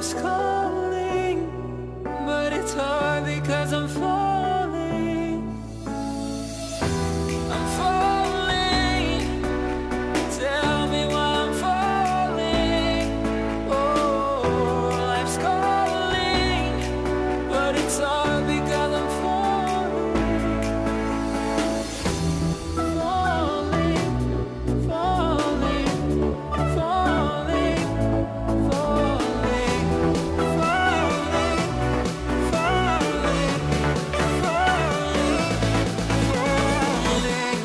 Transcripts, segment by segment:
life's calling, but it's hard because I'm falling. I'm falling. Tell me why I'm falling. Oh, life's calling, but it's hard because I'm falling. Falling, falling, falling, falling, falling, falling, falling,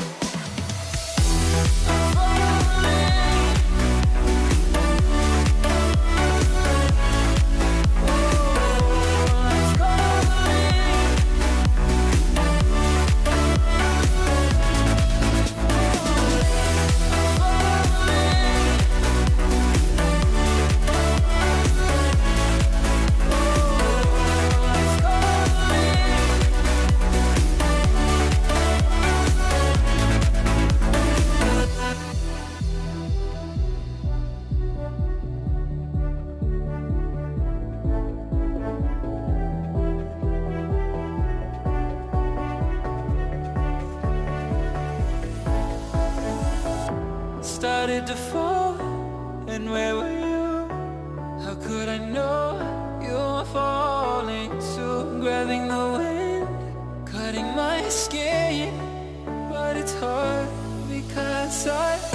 started to fall, and where were you? How could I know you were falling too? Grabbing the wind, cutting my skin, but it's hard because I